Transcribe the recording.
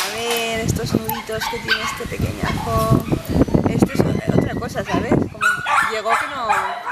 A ver, estos nuditos que tiene este pequeñajo. Esto es otra cosa, ¿sabes? Como llegó que no...